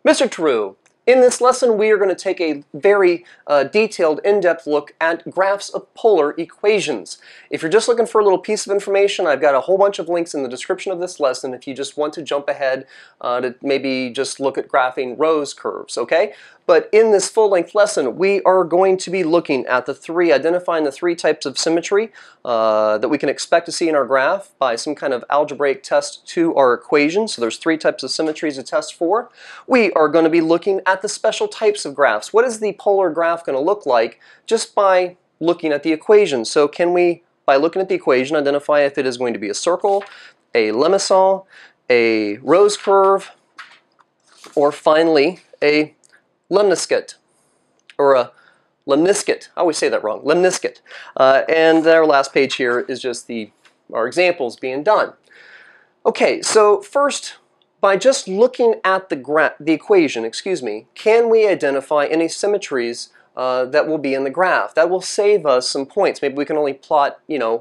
Mr. True, in this lesson we are going to take a very detailed, in-depth look at graphs of polar equations. If you're just looking for a little piece of information, I've got a whole bunch of links in the description of this lesson if you just want to jump ahead to maybe just look at graphing rose curves, okay? But in this full-length lesson, we are going to be looking at identifying the three types of symmetry that we can expect to see in our graph by some kind of algebraic test to our equation. So there's three types of symmetries to test for. We are going to be looking at the special types of graphs. What is the polar graph going to look like just by looking at the equation? So can we, by looking at the equation, identify if it is going to be a circle, a limacon, a rose curve, or finally a Lemniscate, or a Lemniscate. I always say that wrong. Lemniscate. And our last page here is just our examples being done. Okay, so first, by just looking at the equation, can we identify any symmetries that will be in the graph? That will save us some points. Maybe we can only plot,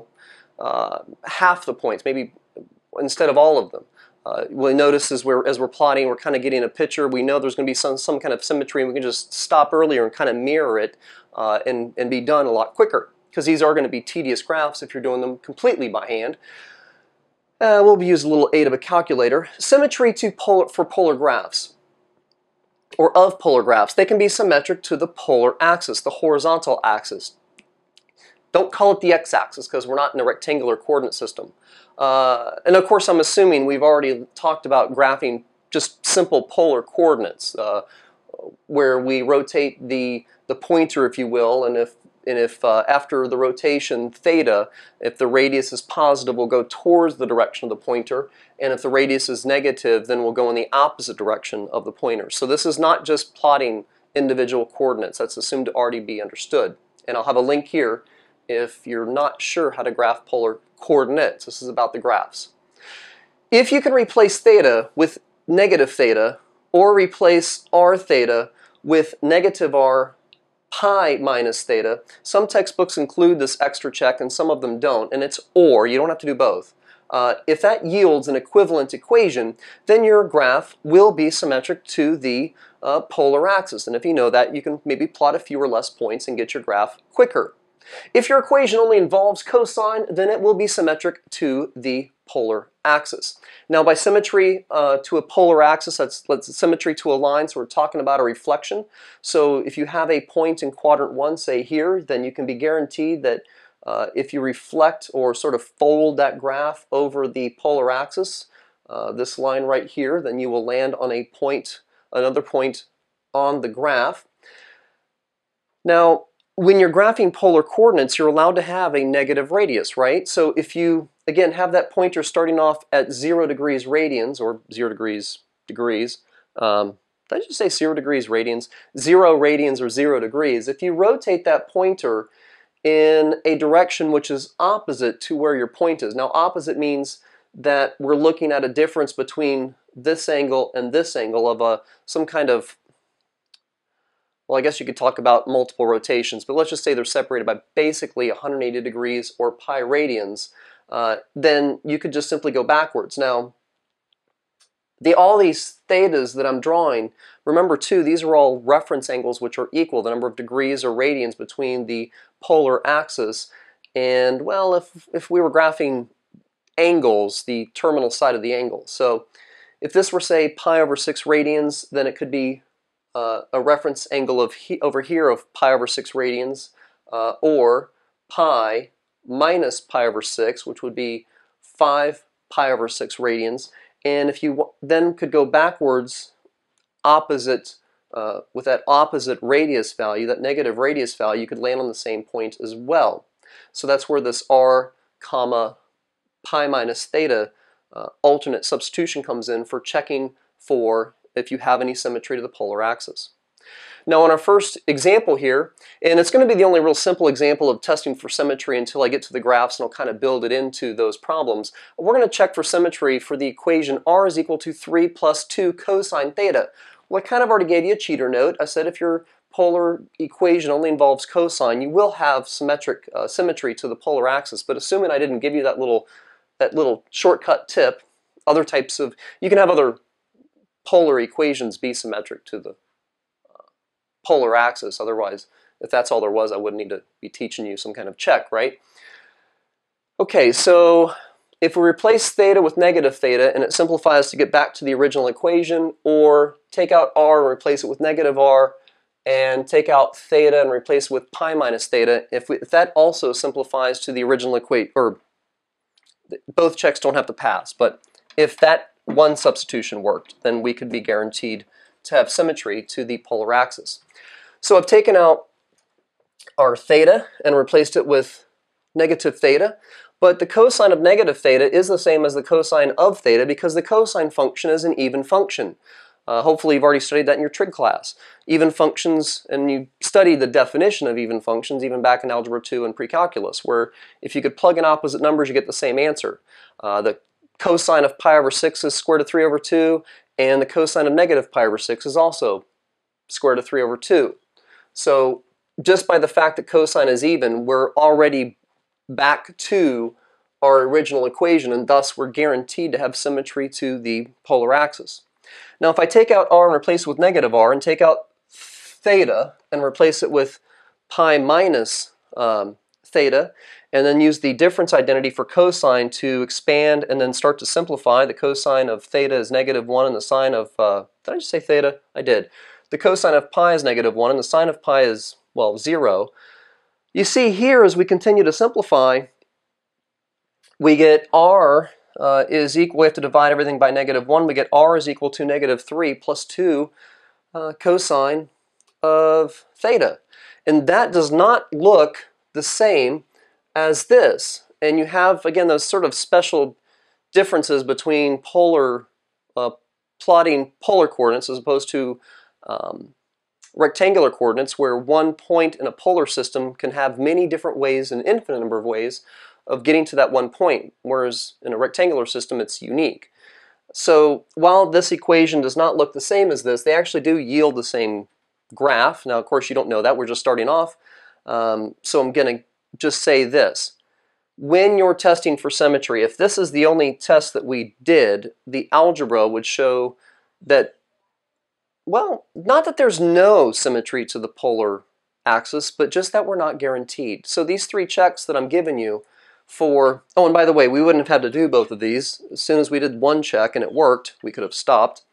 half the points, maybe instead of all of them. We'll notice as we're plotting, we're kind of getting a picture. We know there's going to be some kind of symmetry, and we can just stop earlier and kind of mirror it and be done a lot quicker, because these are going to be tedious graphs if you're doing them completely by hand. We'll use a little aid of a calculator. Symmetry for polar graphs, or of polar graphs. They can be symmetric to the polar axis, the horizontal axis. Don't call it the x-axis because we're not in a rectangular coordinate system. And of course, I'm assuming we've already talked about graphing just simple polar coordinates, where we rotate the pointer, if you will, and if after the rotation theta, if the radius is positive, we'll go towards the direction of the pointer, and if the radius is negative, then we'll go in the opposite direction of the pointer. So this is not just plotting individual coordinates. That's assumed to already be understood. And I'll have a link here if you're not sure how to graph polar coordinates. This is about the graphs. If you can replace theta with negative theta, or replace r theta with negative r pi minus theta, some textbooks include this extra check and some of them don't, and it's or. You don't have to do both. If that yields an equivalent equation, then your graph will be symmetric to the polar axis. And if you know that, you can maybe plot a few or less points and get your graph quicker. If your equation only involves cosine, then it will be symmetric to the polar axis. Now, by symmetry to a polar axis, that's symmetry to a line, so we're talking about a reflection. So if you have a point in quadrant 1, say here, then you can be guaranteed that if you reflect or sort of fold that graph over the polar axis, this line right here, then you will land on a point, another point on the graph. Now, when you're graphing polar coordinates, you're allowed to have a negative radius, right? So if you, again, have that pointer starting off at 0 degrees radians, or 0 degrees, did I just say 0 degrees radians? 0 radians or 0 degrees. If you rotate that pointer in a direction which is opposite to where your point is. Now, opposite means that we're looking at a difference between this angle and this angle of some kind of, well, I guess you could talk about multiple rotations, but let's just say they're separated by basically 180 degrees or pi radians. Then you could just simply go backwards. Now, all these thetas that I'm drawing, remember too, these are all reference angles which are equal, the number of degrees or radians between the polar axis. And, well, if we were graphing angles, the terminal side of the angle. So if this were, say, pi over 6 radians, then it could be a reference angle of over here of pi over 6 radians, or pi minus pi over 6, which would be 5 pi over 6 radians. And if you then could go backwards opposite, with that opposite radius value, that negative radius value, you could land on the same point as well. So that's where this r comma pi minus theta alternate substitution comes in for checking for if you have any symmetry to the polar axis. Now, on our first example here, and it's going to be the only real simple example of testing for symmetry until I get to the graphs and I'll kind of build it into those problems, we're going to check for symmetry for the equation r is equal to 3 plus 2 cosine theta. Well, I kind of already gave you a cheater note. I said if your polar equation only involves cosine, you will have symmetry to the polar axis, but assuming I didn't give you that little shortcut tip, other types of, you can have other polar equations be symmetric to the polar axis. Otherwise, if that's all there was, I wouldn't need to be teaching you some kind of check, right? Okay, so if we replace theta with negative theta and it simplifies to get back to the original equation, or take out r and replace it with negative r, and take out theta and replace it with pi minus theta, if that also simplifies to the original equation, or both checks don't have to pass, but if that one substitution worked, then we could be guaranteed to have symmetry to the polar axis. So I've taken out our theta and replaced it with negative theta, but the cosine of negative theta is the same as the cosine of theta because the cosine function is an even function. Hopefully you've already studied that in your trig class. Even functions, and you studied the definition of even functions even back in Algebra 2 and pre-calculus, where if you could plug in opposite numbers you get the same answer. The cosine of pi over 6 is square root of 3 over 2, and the cosine of negative pi over 6 is also square root of 3 over 2. So just by the fact that cosine is even, we're already back to our original equation, and thus we're guaranteed to have symmetry to the polar axis. Now if I take out r and replace it with negative r, and take out theta and replace it with pi minus theta, and then use the difference identity for cosine to expand and then start to simplify. The cosine of theta is negative 1 and the sine of, did I just say theta? I did. The cosine of pi is negative 1 and the sine of pi is, well, 0. You see here as we continue to simplify, we get r is equal, we have to divide everything by negative 1, we get r is equal to negative 3 plus 2 cosine of theta. And that does not look the same as this. And you have, again, those sort of special differences between polar, plotting polar coordinates as opposed to rectangular coordinates, where one point in a polar system can have many different ways, an infinite number of ways, of getting to that one point, whereas in a rectangular system it's unique. So while this equation does not look the same as this, they actually do yield the same graph. Now of course you don't know that, we're just starting off, so I'm going to just say this. When you're testing for symmetry, if this is the only test that we did, the algebra would show that, well, not that there's no symmetry to the polar axis, but just that we're not guaranteed. So these three checks that I'm giving you for, oh, and by the way, we wouldn't have had to do both of these. As soon as we did one check and it worked, we could have stopped.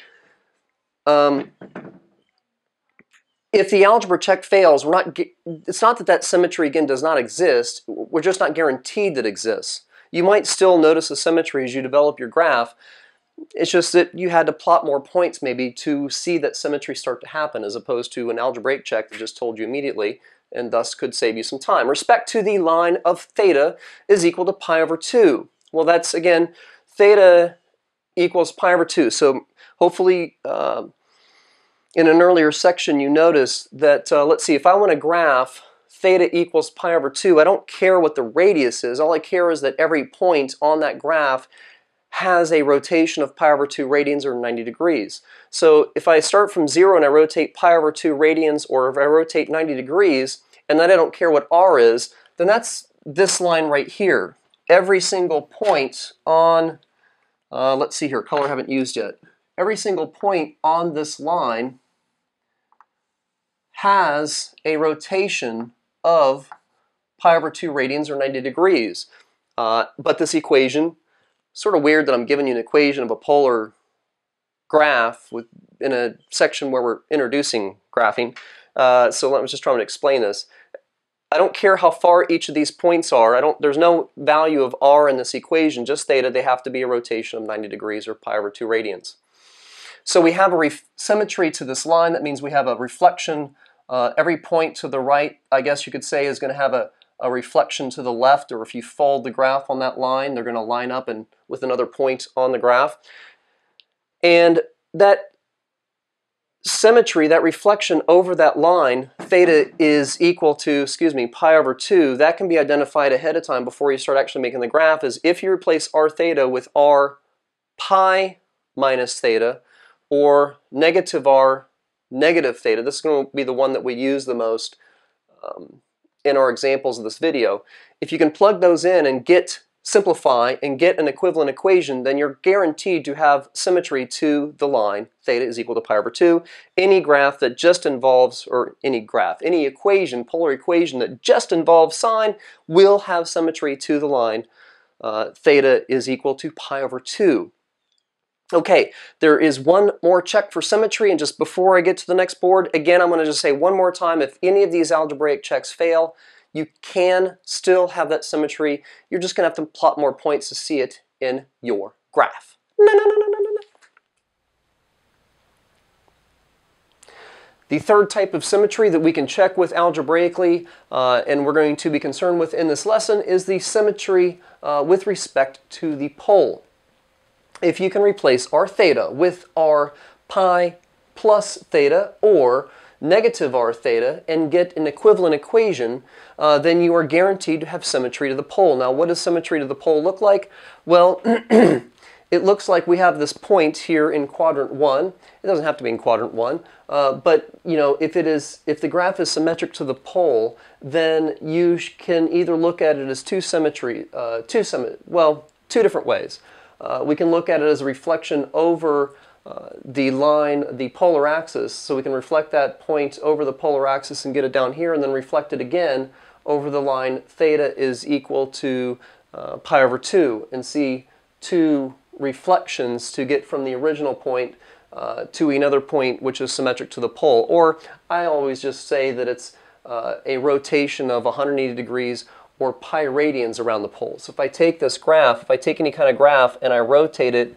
If the algebra check fails, it's not that that symmetry, again, does not exist. We're just not guaranteed that it exists. You might still notice a symmetry as you develop your graph. It's just that you had to plot more points maybe to see that symmetry start to happen, as opposed to an algebraic check that just told you immediately, and thus could save you some time. Respect to the line of theta is equal to pi over 2. Well, that's, again, theta equals pi over 2. So hopefully in an earlier section you noticed that, let's see, if I want to graph theta equals pi over 2, I don't care what the radius is. All I care is that every point on that graph has a rotation of pi over 2 radians, or 90 degrees. So if I start from 0 and I rotate pi over 2 radians, or if I rotate 90 degrees, and then I don't care what r is, then that's this line right here. Every single point on, let's see here, color I haven't used yet. Every single point on this line has a rotation of pi over 2 radians, or 90 degrees. But this equation, sort of weird that I'm giving you an equation of a polar graph in a section where we're introducing graphing. So let me just try to explain this. I don't care how far each of these points are. There's no value of r in this equation, just theta. They have to be a rotation of 90 degrees, or pi over 2 radians. So we have a symmetry to this line. That means we have a reflection. Every point to the right, I guess you could say, is going to have a reflection to the left, or if you fold the graph on that line, they're going to line up with another point on the graph. And that symmetry, that reflection over that line, theta is equal to, pi over 2, that can be identified ahead of time before you start actually making the graph, is if you replace r theta with r pi minus theta, or negative r negative theta. This is going to be the one that we use the most in our examples of this video. If you can plug those in and get simplify and get an equivalent equation, then you're guaranteed to have symmetry to the line theta is equal to pi over 2. Any graph that just involves, or any equation, polar equation that just involves sine will have symmetry to the line theta is equal to pi over 2. Okay, there is one more check for symmetry, and just before I get to the next board, again, I'm going to just say one more time, if any of these algebraic checks fail, you can still have that symmetry. You're just going to have to plot more points to see it in your graph. The third type of symmetry that we can check with algebraically, and we're going to be concerned with in this lesson, is the symmetry with respect to the pole. If you can replace r theta with r pi plus theta or negative r theta and get an equivalent equation, then you are guaranteed to have symmetry to the pole. Now, what does symmetry to the pole look like? Well, it looks like we have this point here in quadrant 1. It doesn't have to be in quadrant 1, but you know, if the graph is symmetric to the pole, then you can either look at it as two different ways. We can look at it as a reflection over the line, the polar axis, so we can reflect that point over the polar axis and get it down here, and then reflect it again over the line theta is equal to pi over 2, and see two reflections to get from the original point to another point which is symmetric to the pole. Or I always just say that it's a rotation of 180 degrees or pi radians around the pole. So if I take this graph, if I take any kind of graph and I rotate it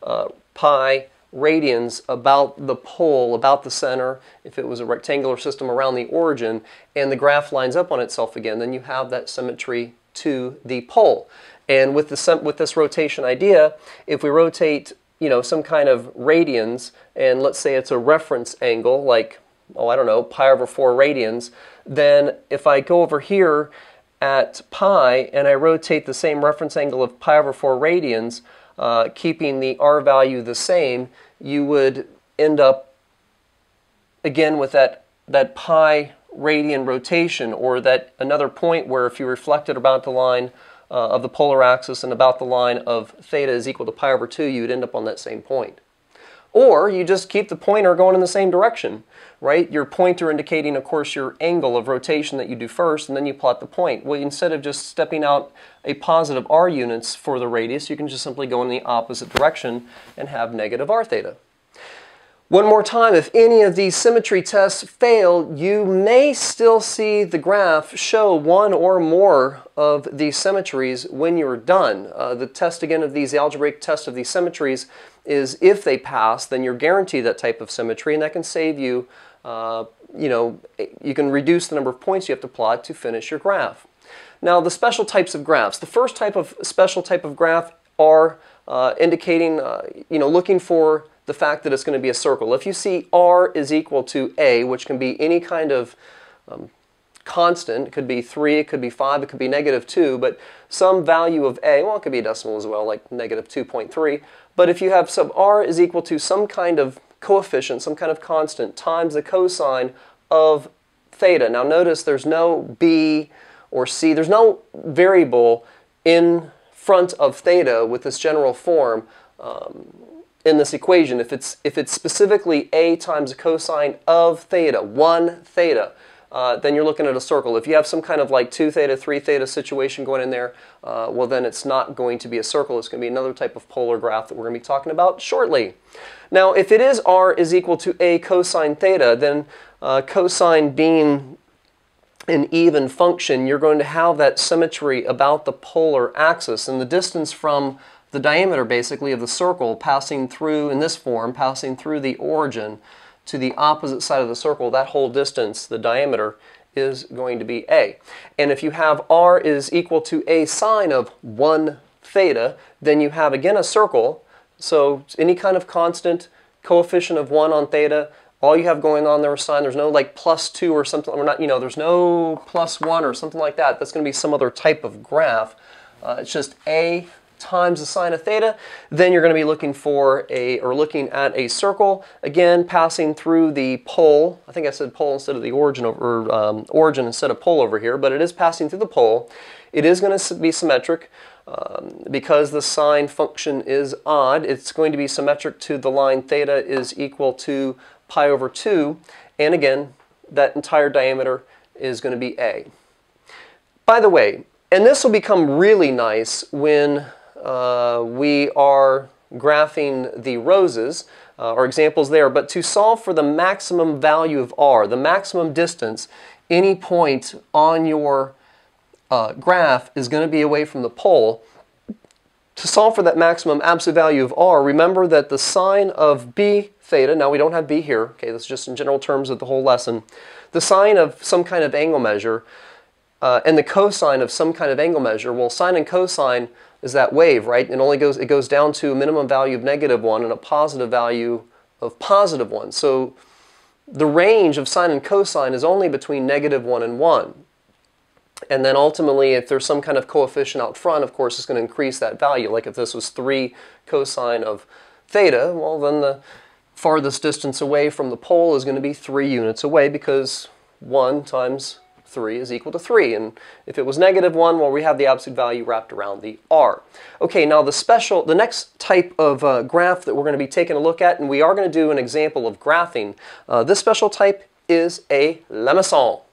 pi radians about the pole, about the center, if it was a rectangular system around the origin, and the graph lines up on itself again, then you have that symmetry to the pole. And with this rotation idea, if we rotate, you know, some kind of radians, and let's say it's a reference angle, like, oh, I don't know, pi over 4 radians, then if I go over here at pi and I rotate the same reference angle of pi over 4 radians, keeping the r value the same, you would end up again with that pi radian rotation, or that another point where if you reflected about the line of the polar axis and about the line of theta is equal to pi over 2, you would end up on that same point. Or you just keep the pointer going in the same direction, right? Your pointer indicating, of course, your angle of rotation that you do first, and then you plot the point. Well, instead of just stepping out a positive r units for the radius, you can just simply go in the opposite direction and have negative r theta. One more time, if any of these symmetry tests fail, you may still see the graph show one or more of these symmetries when you're done. The test, again, of these algebraic test of these symmetries is if they pass, then you're guaranteed that type of symmetry, and that can save you, you know, you can reduce the number of points you have to plot to finish your graph. Now, the special types of graphs. The first special type of graph are indicating, you know, looking for the fact that it's going to be a circle. If you see r is equal to a, which can be any kind of constant, it could be 3, it could be 5, it could be negative 2, but some value of a, well, it could be a decimal as well, like negative 2.3, but if you have sub r is equal to some kind of coefficient, some kind of constant, times the cosine of theta. Now notice there's no b or c, there's no variable in front of theta with this general form in this equation. If it's specifically a times the cosine of theta, 1 theta, then you're looking at a circle. If you have some kind of like 2 theta, 3 theta situation going in there, well, then it's not going to be a circle. It's going to be another type of polar graph that we're going to be talking about shortly. Now, if it is r is equal to a cosine theta, then cosine being an even function, you're going to have that symmetry about the polar axis, and the distance from the diameter, basically, of the circle passing through, in this form, passing through the origin to the opposite side of the circle, that whole distance, the diameter, is going to be a. And if you have r is equal to a sine of 1 theta, then you have, again, a circle. So any kind of constant coefficient of 1 on theta, all you have going on there is sine. There's no like +2 or something, or not, you know, there's no +1 or something like that. That's going to be some other type of graph. It's just a times the sine of theta, then you're going to be looking for looking at a circle, again passing through the pole. I think I said pole instead of the origin, or origin instead of pole over here, but it is passing through the pole. It is going to be symmetric. Because the sine function is odd, it's going to be symmetric to the line theta is equal to pi over 2, and again, that entire diameter is going to be a. By the way, and this will become really nice when we are graphing the roses, or examples there, but to solve for the maximum value of r, the maximum distance, any point on your graph is going to be away from the pole. To solve for that maximum absolute value of r, remember that the sine of b theta, now we don't have b here, okay, this is just in general terms of the whole lesson, the sine of some kind of angle measure and the cosine of some kind of angle measure, well, sine and cosine is that wave, right? It goes down to a minimum value of -1 and a positive value of +1. So the range of sine and cosine is only between -1 and 1. And then ultimately, if there's some kind of coefficient out front, of course, it's going to increase that value. Like if this was 3 cosine of theta, well, then the farthest distance away from the pole is going to be 3 units away, because 1 times 3 is equal to 3. And if it was -1, well, we have the absolute value wrapped around the r. Okay, now the next type of graph that we're going to be taking a look at, and we are going to do an example of graphing, this special type is a Lemnicon.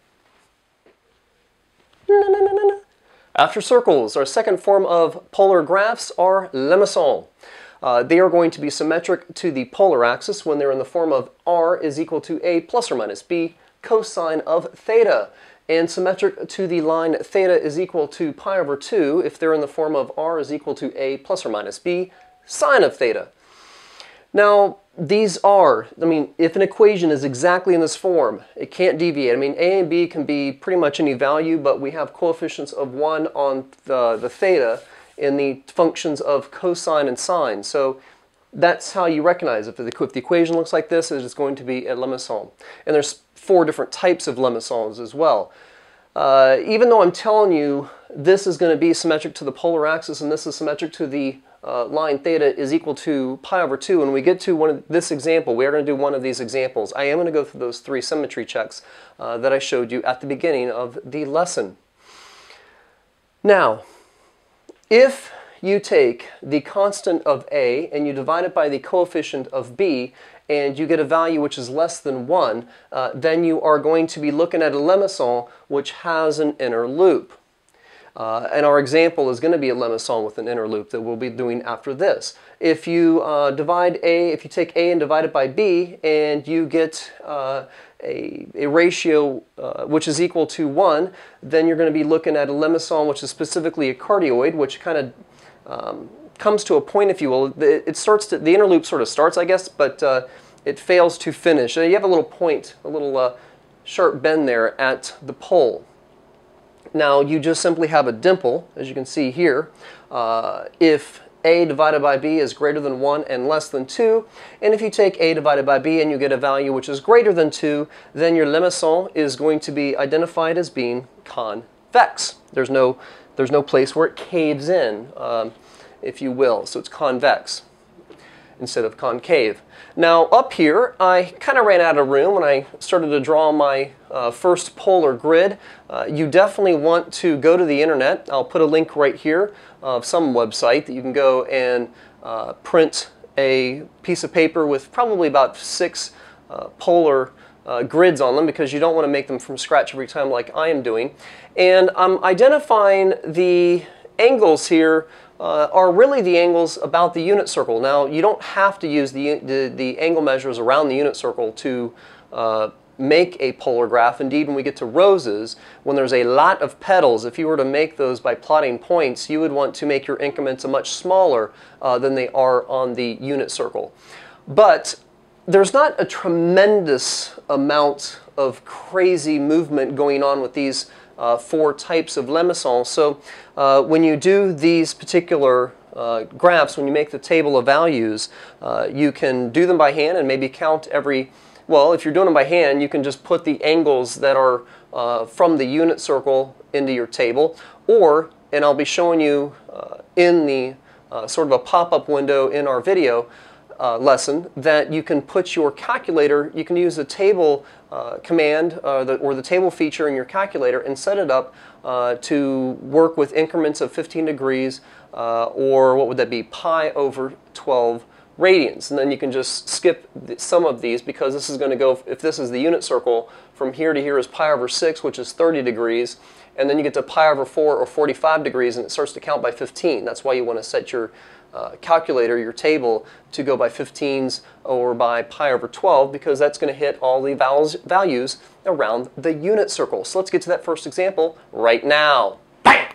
After circles, our second form of polar graphs are Lemnicon. They are going to be symmetric to the polar axis when they're in the form of r is equal to a plus or minus b cosine of theta, and symmetric to the line theta is equal to pi over 2 if they're in the form of r is equal to a plus or minus b sine of theta. Now, these are, if an equation is exactly in this form, it can't deviate. A and b can be pretty much any value, but we have coefficients of 1 on the theta in the functions of cosine and sine. So that's how you recognize it. If the equation looks like this, it is going to be a Lemnicon. And there's 4 different types of Lemnicons as well. Even though I'm telling you this is going to be symmetric to the polar axis and this is symmetric to the line theta is equal to pi over 2, when we get to this example, we are going to do one of these examples. I am going to go through those 3 symmetry checks that I showed you at the beginning of the lesson. Now, if you take the constant of a and you divide it by the coefficient of b, and you get a value which is less than 1, then you are going to be looking at a Lemnicon which has an inner loop. And our example is going to be a Lemnicon with an inner loop that we'll be doing after this. If you take a and divide it by b, and you get a ratio which is equal to 1, then you're going to be looking at a Lemnicon which is specifically a cardioid, which kind of comes to a point, if you will. The inner loop sort of starts, I guess, but it fails to finish. You have a little point, a little sharp bend there at the pole. Now, you just simply have a dimple, as you can see here, if a divided by b is greater than 1 and less than 2, and if you take a divided by b and you get a value which is greater than 2, then your Lemnicon is going to be identified as being convex. There's no place where it caves in, if you will, so it's convex instead of concave. Now, up here, I kind of ran out of room when I started to draw my first polar grid. You definitely want to go to the internet. I'll put a link right here of some website that you can go and print a piece of paper with probably about 6 polar grids on them, because you don't want to make them from scratch every time like I am doing. And I'm identifying the angles here are really the angles about the unit circle. Now, you don't have to use the angle measures around the unit circle to make a polar graph. Indeed, when we get to roses, when there's a lot of petals, if you were to make those by plotting points, you would want to make your increments much smaller than they are on the unit circle. But there's not a tremendous amount of crazy movement going on with these 4 types of Lemnicons. So when you do these particular graphs, when you make the table of values, you can do them by hand and maybe count every, well, if you're doing them by hand, you can just put the angles that are from the unit circle into your table, or, and I'll be showing you in the sort of a pop-up window in our video lesson that you can put your calculator, you can use the table command or the table feature in your calculator and set it up to work with increments of 15 degrees or what would that be, pi over 12 radians. And then you can just skip some of these because this is going to go, if this is the unit circle, from here to here is pi over 6, which is 30 degrees. And then you get to pi over 4 or 45 degrees and it starts to count by 15. That's why you want to set your calculator, your table, to go by 15s or by pi over 12 because that's going to hit all the values around the unit circle. So let's get to that first example right now. Bam!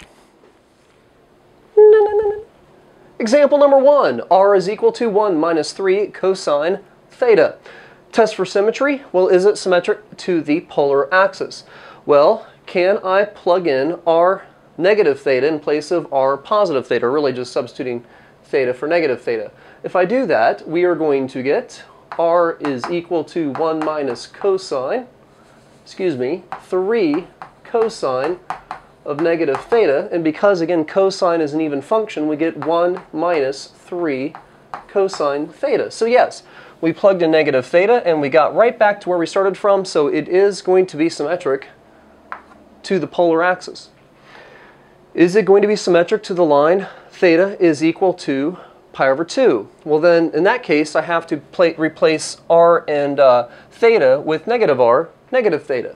Example number 1, r is equal to 1 minus 3 cosine theta. Test for symmetry. Well, is it symmetric to the polar axis? Well, can I plug in r negative theta in place of r positive theta, really just substituting theta for negative theta? If I do that, we are going to get r is equal to 1 minus cosine, 3 cosine of negative theta, and because again cosine is an even function, we get 1 minus 3 cosine theta. So yes, we plugged in negative theta and we got right back to where we started from, so it is going to be symmetric to the polar axis. Is it going to be symmetric to the line theta is equal to pi over 2? Well then, in that case, I have to replace r and theta with negative r, negative theta.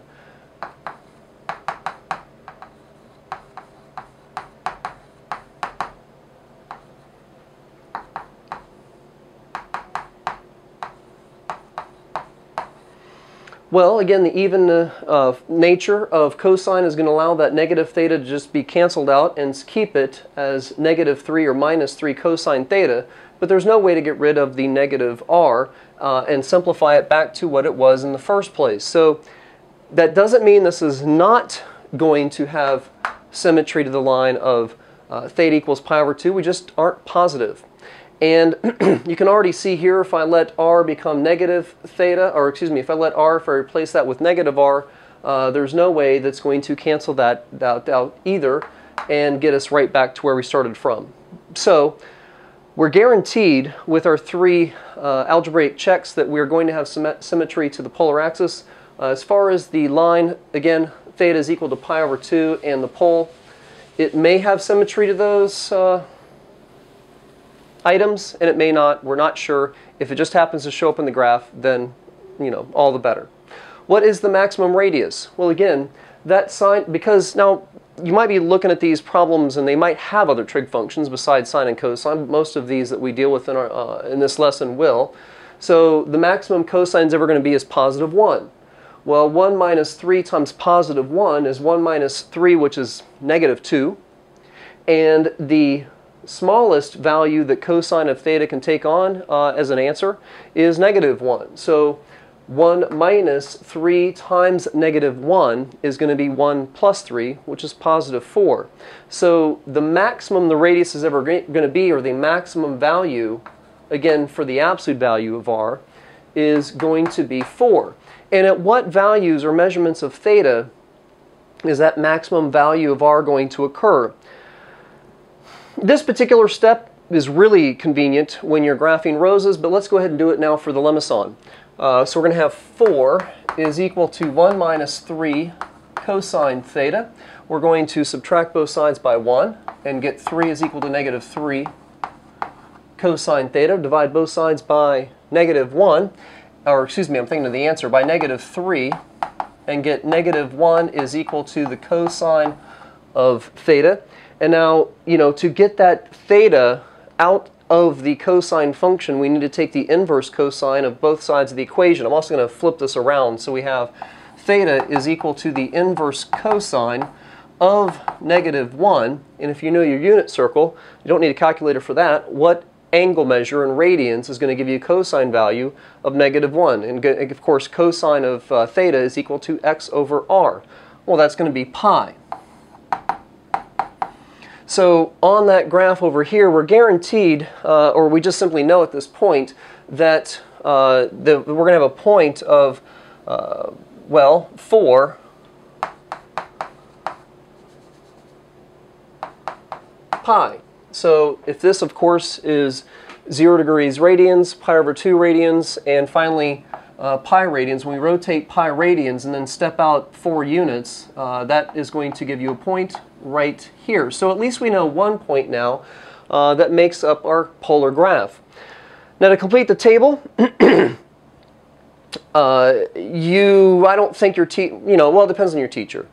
Well, again, the even nature of cosine is going to allow that negative theta to just be canceled out and keep it as negative 3 or minus 3 cosine theta, but there's no way to get rid of the negative r and simplify it back to what it was in the first place. So that doesn't mean this is not going to have symmetry to the line of theta equals pi over 2. We just aren't positive. And you can already see here, if I let r become negative theta, or excuse me, if I replace that with negative r, there's no way that's going to cancel that out either and get us right back to where we started from. So we're guaranteed with our 3 algebraic checks that we're going to have symmetry to the polar axis. As far as the line, again, theta is equal to pi over 2, and the pole, it may have symmetry to those items, and it may not. We're not sure. If it just happens to show up in the graph, then, you know, all the better. What is the maximum radius? Well, again, that sign, because now you might be looking at these problems and they might have other trig functions besides sine and cosine. Most of these that we deal with in this lesson will. So the maximum cosine is ever going to be is positive 1. Well, 1 minus 3 times positive 1 is 1 minus 3, which is negative 2. And the smallest value that cosine of theta can take on as an answer is negative 1. So 1 minus 3 times negative 1 is going to be 1 plus 3, which is positive 4. So the maximum the radius is ever going to be, or the maximum value, again for the absolute value of r, is going to be 4. And at what values or measurements of theta is that maximum value of r going to occur? This particular step is really convenient when you're graphing roses, but let's go ahead and do it now for the Limacon. So we're going to have 4 is equal to 1 minus 3 cosine theta. We're going to subtract both sides by 1 and get 3 is equal to negative 3 cosine theta. Divide both sides by negative 1, or excuse me, I'm thinking of the answer, by negative 3, and get negative 1 is equal to the cosine of theta. And now, you know, to get that theta out of the cosine function, we need to take the inverse cosine of both sides of the equation. I'm also going to flip this around. So we have theta is equal to the inverse cosine of negative 1. And if you know your unit circle, you don't need a calculator for that. What angle measure in radians is going to give you a cosine value of negative 1? And of course, cosine of theta is equal to x over r. Well, that's going to be pi. So on that graph over here, we're guaranteed, or we just simply know at this point, that we're going to have a point of, well, 4 pi. So if this, of course, is 0 degrees radians, pi over 2 radians, and finally pi radians, when we rotate pi radians and then step out 4 units, that is going to give you a point right here. So at least we know one point now that makes up our polar graph. Now to complete the table, I don't think your well, it depends on your teacher.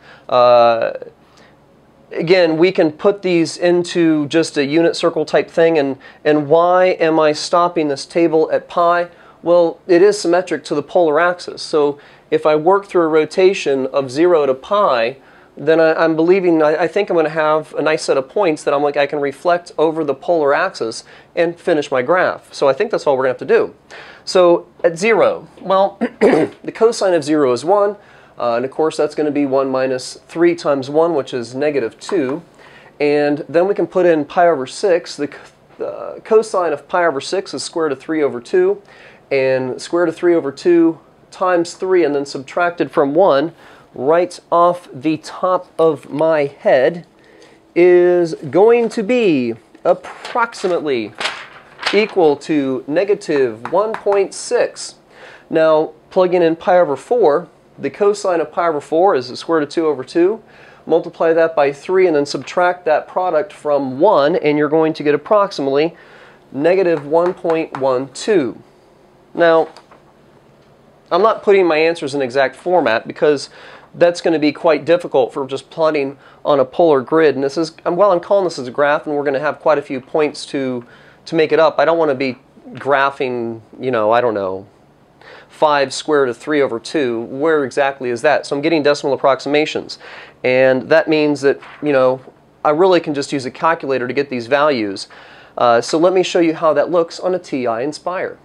Again, we can put these into just a unit circle type thing, and why am I stopping this table at pi? Well, it is symmetric to the polar axis. So if I work through a rotation of 0 to pi, then I think I'm going to have a nice set of points that I can reflect over the polar axis and finish my graph. So I think that's all we're going to have to do. So at 0, well, the cosine of 0 is 1. And of course that's going to be 1 minus 3 times 1, which is negative 2. And then we can put in pi over 6. The cosine of pi over 6 is square root of 3 over 2. And square root of 3 over 2 times 3 and then subtracted from 1 right off the top of my head is going to be approximately equal to negative 1.6. Now plugging in pi over 4, the cosine of pi over 4 is the square root of 2 over 2. Multiply that by 3 and then subtract that product from 1 and you're going to get approximately negative 1.12. Now, I'm not putting my answers in exact format because that's going to be quite difficult for just plotting on a polar grid. And this is, I'm calling this as a graph, and we're going to have quite a few points to make it up. I don't want to be graphing, I don't know, 5 square root of 3 over 2. Where exactly is that? So I'm getting decimal approximations. And that means that, I really can just use a calculator to get these values. So let me show you how that looks on a TI Inspire.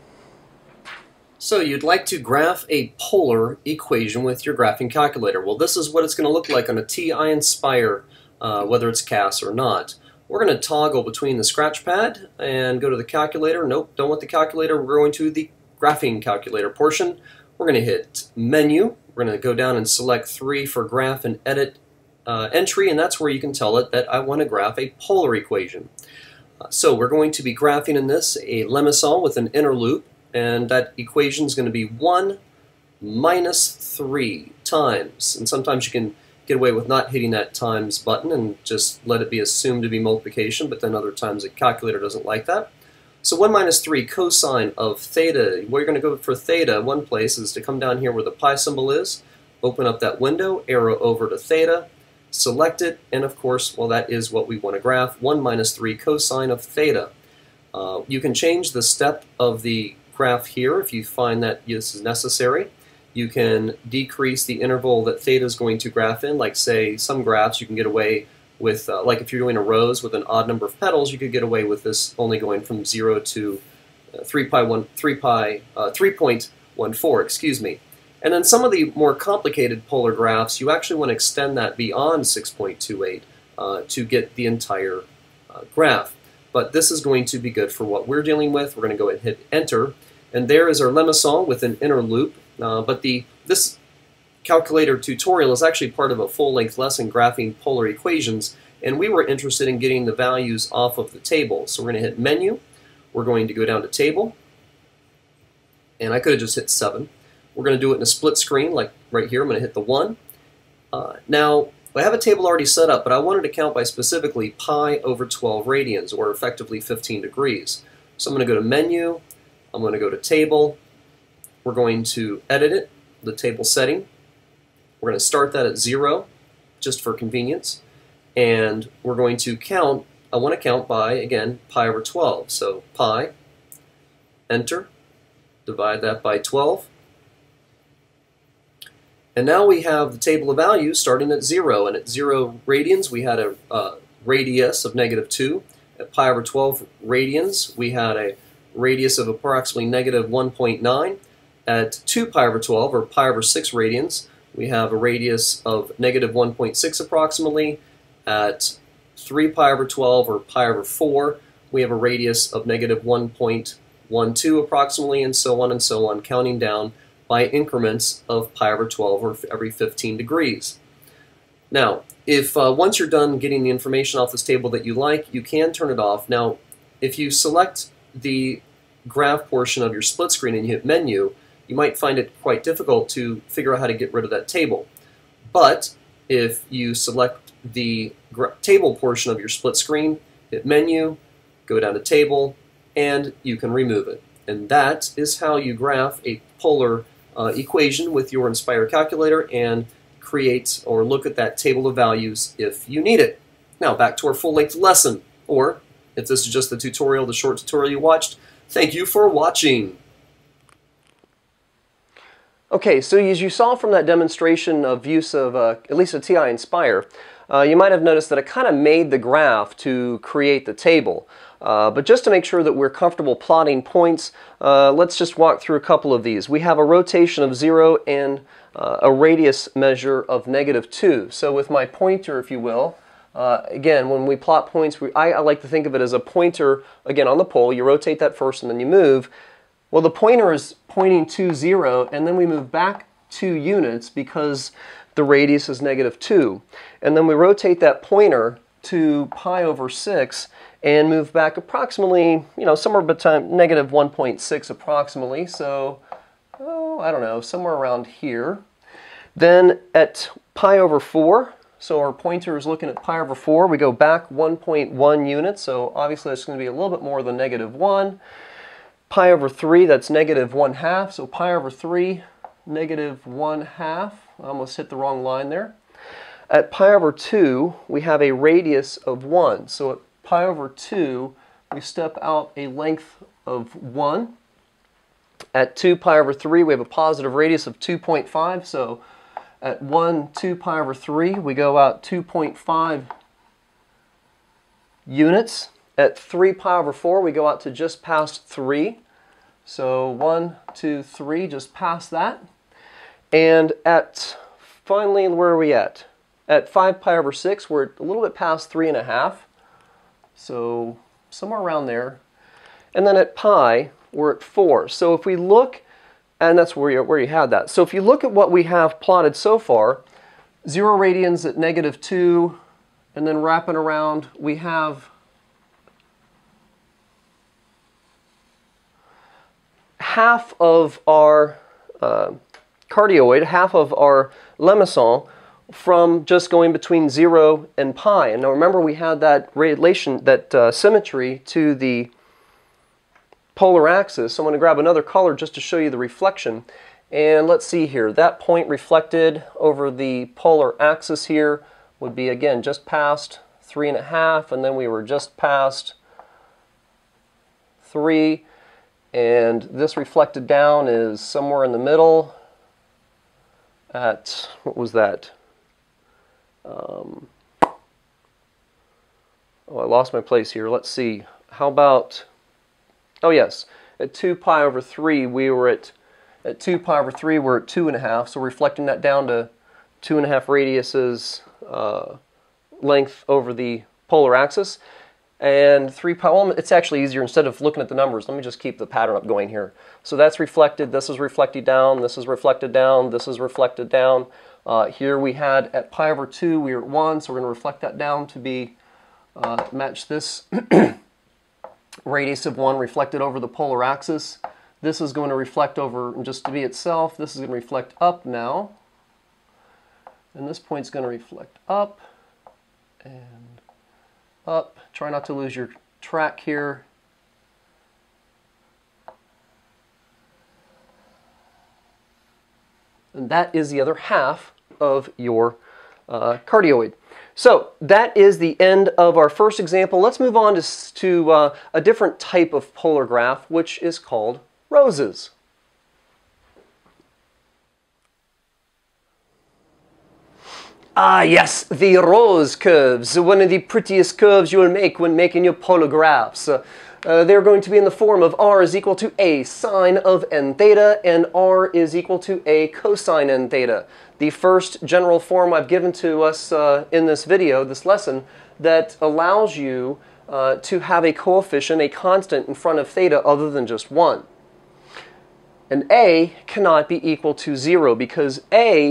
So you'd like to graph a polar equation with your graphing calculator. Well, this is what it's going to look like on a TI Inspire, whether it's CAS or not. We're going to toggle between the scratch pad and go to the calculator. Nope, don't want the calculator. We're going to the graphing calculator portion. We're going to hit Menu. We're going to go down and select 3 for Graph and Edit Entry, and that's where you can tell it that I want to graph a polar equation. So we're going to be graphing in this a Limacon with an inner loop, and that equation is going to be 1 minus 3 times. And sometimes you can get away with not hitting that times button and just let it be assumed to be multiplication, but then other times the calculator doesn't like that. So 1 minus 3 cosine of theta. Where you're going to go for theta, one place is to come down here where the pi symbol is, open up that window, arrow over to theta, select it, and of course, well, that is what we want to graph, 1 minus 3 cosine of theta. You can change the step of the graph here if you find that this is necessary. You can decrease the interval that theta is going to graph in, like say some graphs you can get away with, like if you're doing a rose with an odd number of petals, you could get away with this only going from 0 to 3.14, excuse me. And then some of the more complicated polar graphs, you actually want to extend that beyond 6.28 to get the entire graph. But this is going to be good for what we're dealing with. We're going to go ahead and hit Enter. And there is our Limacon with an inner loop. But this calculator tutorial is actually part of a full-length lesson graphing polar equations, and we were interested in getting the values off of the table. So we're going to hit Menu, we're going to go down to Table, and I could have just hit 7. We're going to do it in a split screen, like right here. I'm going to hit the 1. Now, I have a table already set up, but I wanted to count by specifically pi over 12 radians, or effectively 15 degrees. So I'm going to go to Menu, I'm going to go to Table, we're going to edit it, the table setting. We're going to start that at 0, just for convenience. And we're going to count, I want to count by, again, pi over 12. So pi, enter, divide that by 12. And now we have the table of values starting at 0. And at 0 radians, we had a radius of -2. At pi over 12 radians, we had a radius of approximately -1.9. At 2 pi over 12, or pi over 6 radians, we have a radius of -1.6 approximately. At 3 pi over 12, or pi over 4, we have a radius of -1.12 approximately, and so on, counting down by increments of pi over 12, or every 15 degrees. Now, if once you're done getting the information off this table that you like, you can turn it off. Now, if you select the graph portion of your split screen and you hit Menu, you might find it quite difficult to figure out how to get rid of that table. But if you select the table portion of your split screen, hit Menu, go down to Table, and you can remove it. And that is how you graph a polar equation with your Inspire calculator and create or look at that table of values if you need it. Now back to our full-length lesson, or if this is just the tutorial, the short tutorial you watched, thank you for watching. Okay, so as you saw from that demonstration of use of at least a TI Inspire, you might have noticed that I kind of made the graph to create the table. But just to make sure that we're comfortable plotting points, let's just walk through a couple of these. We have a rotation of 0 and a radius measure of -2. So with my pointer, if you will, again, when we plot points, I like to think of it as a pointer, again, on the pole. You rotate that first and then you move. Well, the pointer is pointing to 0, and then we move back 2 units because the radius is -2. And then we rotate that pointer to pi/6 and move back approximately, somewhere between -1.6 approximately. So, I don't know, somewhere around here. Then at pi/4, so our pointer is looking at pi/4, we go back 1.1 units. So obviously that's going to be a little bit more than -1. Pi/3, that's -1/2, so pi/3, -1/2. I almost hit the wrong line there. At pi/2, we have a radius of 1. So at pi/2, we step out a length of 1. At 2 pi/3, we have a positive radius of 2.5. So at 2 pi/3, we go out 2.5 units. At 3 pi/4, we go out to just past 3. So 1, 2, 3, just past that. And at, finally, where are we at? At 5 pi/6, we're a little bit past 3.5. So somewhere around there. And then at pi, we're at 4. So if we look, and that's where you had that. So if you look at what we have plotted so far, 0 radians at -2, and then wrapping around, we have half of our cardioid, half of our Limacon, from just going between 0 and pi. And now remember, we had that relation, that symmetry to the polar axis. So I'm going to grab another color just to show you the reflection. And let's see here. That point reflected over the polar axis here would be, again, just past 3.5, and then we were just past 3. And this reflected down is somewhere in the middle at, what was that? Oh, I lost my place here. Let's see. How about, oh yes, at 2 pi/3, we were at 2 pi/3, we're at 2.5. So reflecting that down to 2.5 radiuses length over the polar axis. And 3 pi, well, it's actually easier, instead of looking at the numbers, let me just keep the pattern up going here. So that's reflected, this is reflected down, this is reflected down, this is reflected down. Here we had at pi/2, we were at 1, so we're going to reflect that down to be, match this radius of 1 reflected over the polar axis. This is going to reflect over, just to be itself, this is going to reflect up now. And this point's going to reflect up and up. Try not to lose your track here. And that is the other half of your cardioid. So that is the end of our first example. Let's move on to a different type of polar graph, which is called roses. Ah yes, the rose curves, one of the prettiest curves you will make when making your polar graphs. They're going to be in the form of r is equal to a sine of n theta and r is equal to a cosine n theta. The first general form I've given to us in this video, this lesson, that allows you to have a coefficient, a constant in front of theta other than just 1. And a cannot be equal to 0 because a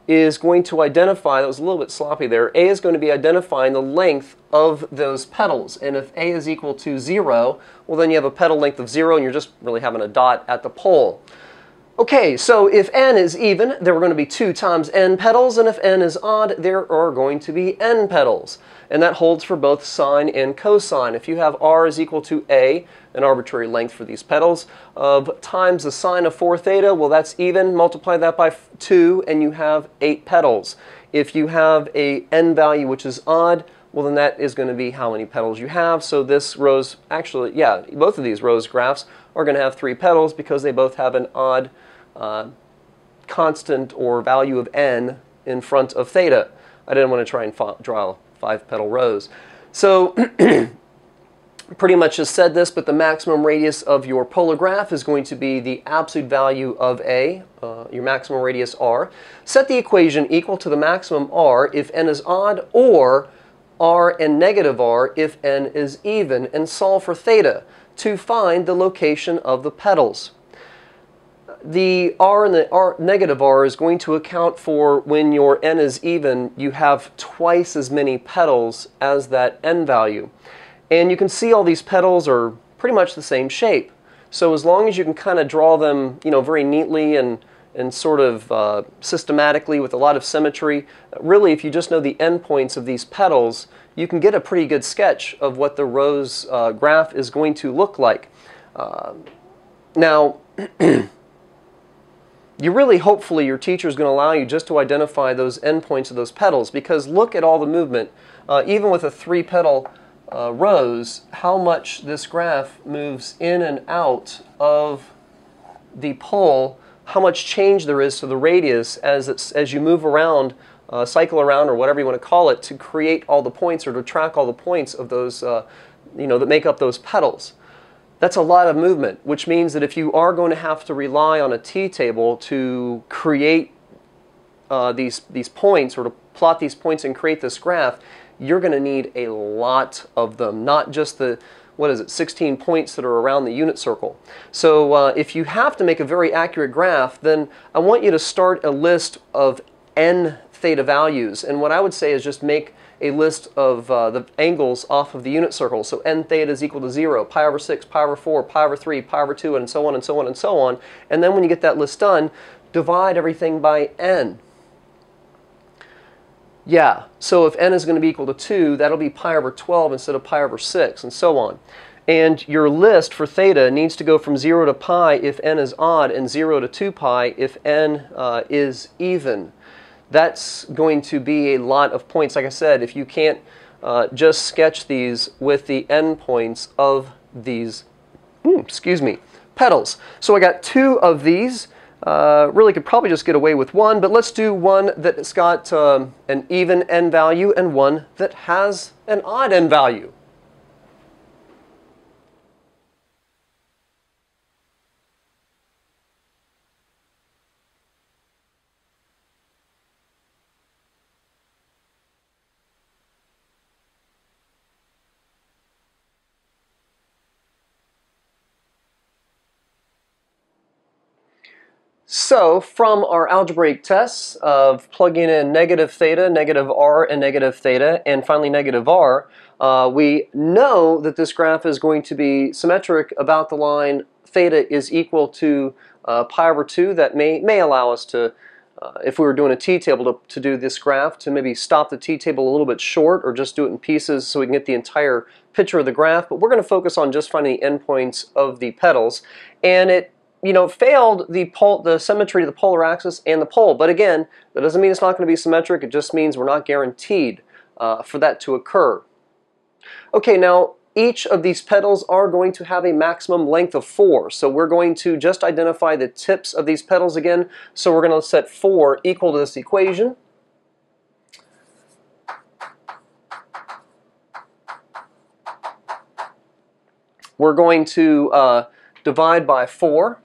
is going to identify, that was a little bit sloppy there, A is going to be identifying the length of those petals. And if A is equal to 0, well then you have a petal length of 0 and you're just really having a dot at the pole. Okay, so if n is even, there are going to be 2 times n petals, and if n is odd, there are going to be n petals. And that holds for both sine and cosine. If you have r is equal to a, an arbitrary length for these petals, of times the sine of 4 theta, well that's even, multiply that by 2, and you have 8 petals. If you have a n value which is odd, well then that is going to be how many petals you have. So this row's, actually, yeah, both of these rows graphs are going to have 3 petals because they both have an odd constant or value of n in front of theta. I didn't want to try and draw 5-petal rows. So pretty much just said this, but the maximum radius of your polar graph is going to be the absolute value of A, your maximum radius r. Set the equation equal to the maximum r if n is odd, or r and negative r if n is even, and solve for theta to find the location of the petals. The r and the negative r is going to account for when your n is even, you have twice as many petals as that n value. And you can see all these petals are pretty much the same shape. So as long as you can kind of draw them, very neatly and sort of systematically with a lot of symmetry, really if you just know the endpoints of these petals, you can get a pretty good sketch of what the row's graph is going to look like. Now, hopefully your teacher is going to allow you just to identify those endpoints of those petals, because look at all the movement. Even with a 3-petal rows, how much this graph moves in and out of the pole, how much change there is to the radius as you move around, cycle around, or whatever you want to call it, to create all the points or to track all the points of those, that make up those petals. That's a lot of movement, which means that if you are going to have to rely on a t-table to create these points, or to plot these points and create this graph, you're going to need a lot of them, not just the, 16 points that are around the unit circle. So if you have to make a very accurate graph, then I want you to start a list of n theta values. And what I would say is just make a list of the angles off of the unit circle. So n theta is equal to 0, pi over 6, pi over 4, pi over 3, pi over 2, and so on and so on and so on. And then when you get that list done, divide everything by n. Yeah, so if n is going to be equal to 2, that'll be pi over 12 instead of pi over 6, and so on. And your list for theta needs to go from 0 to pi if n is odd, and 0 to 2 pi if n is even. That's going to be a lot of points. Like I said, if you can't just sketch these with the endpoints of these, petals. So I got 2 of these. Really could probably just get away with 1, but let's do one that's got an even n value and one that has an odd n value. So, from our algebraic tests of plugging in negative theta, negative r, and negative theta, and finally negative r, we know that this graph is going to be symmetric about the line theta is equal to pi over 2. That may allow us to, if we were doing a t-table to do this graph, to maybe stop the t-table a little bit short or just do it in pieces so we can get the entire picture of the graph. But we're going to focus on just finding the endpoints of the petals. And it failed the symmetry to the polar axis and the pole. But again, that doesn't mean it's not going to be symmetric. It just means we're not guaranteed for that to occur. Okay, now each of these petals are going to have a maximum length of 4. So we're going to just identify the tips of these petals again. So we're going to set 4 equal to this equation. We're going to divide by 4.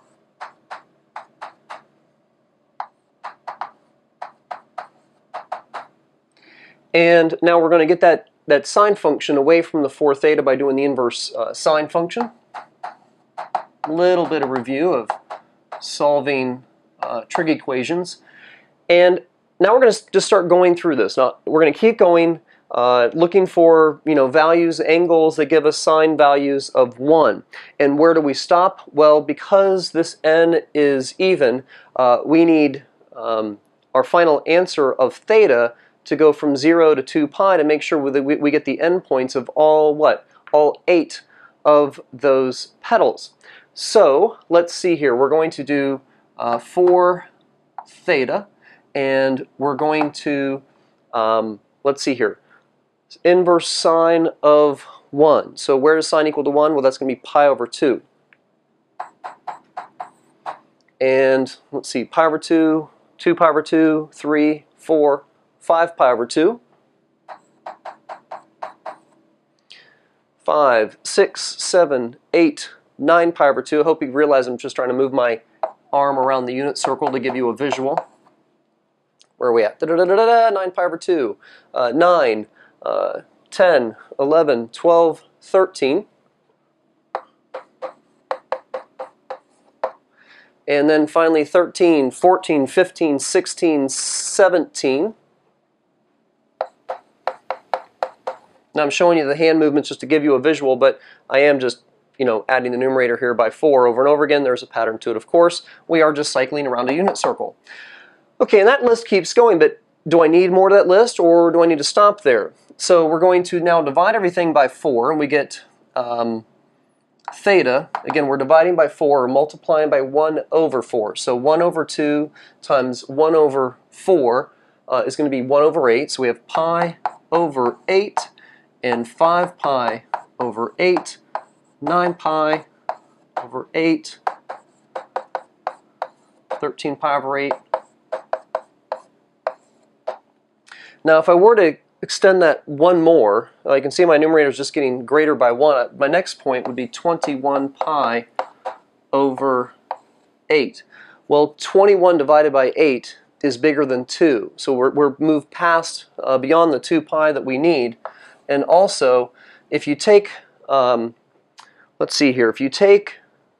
And now we're going to get that sine function away from the 4 theta by doing the inverse sine function. A little bit of review of solving trig equations. And now we're going to just start going through this. Now we're going to keep going, looking for values, angles that give us sine values of 1. And where do we stop? Well, because this n is even, we need our final answer of theta to go from 0 to 2 pi to make sure that we get the endpoints of all what? All 8 of those petals. So let's see here. We're going to do 4 theta, and we're going to, let's see here, inverse sine of 1. So where is sine equal to 1? Well, that's going to be pi over 2. And let's see, pi over 2, 2 pi over 2, 3, 4, 5 pi over 2, 5, 6, 7, 8, 9 pi over 2. I hope you realize I'm just trying to move my arm around the unit circle to give you a visual. Where are we at? 9 pi over 2, 9, 10, 11, 12, 13. And then finally 13, 14, 15, 16, 17. Now I'm showing you the hand movements just to give you a visual, but I am just, adding the numerator here by 4 over and over again. There's a pattern to it, of course. We are just cycling around a unit circle. Okay, and that list keeps going, but do I need more to that list, or do I need to stop there? So we're going to now divide everything by 4, and we get theta. Again, we're dividing by 4 or multiplying by 1 over 4. So 1 over 2 times 1 over 4 is going to be 1 over 8. So we have pi over 8 and 5 pi over 8, 9 pi over 8, 13 pi over 8. Now if I were to extend that one more, you can see my numerator is just getting greater by 1. My next point would be 21 pi over 8. Well, 21 divided by 8 is bigger than 2. So we're moved past, beyond the 2 pi that we need. And also, if you take, let's see here, if you take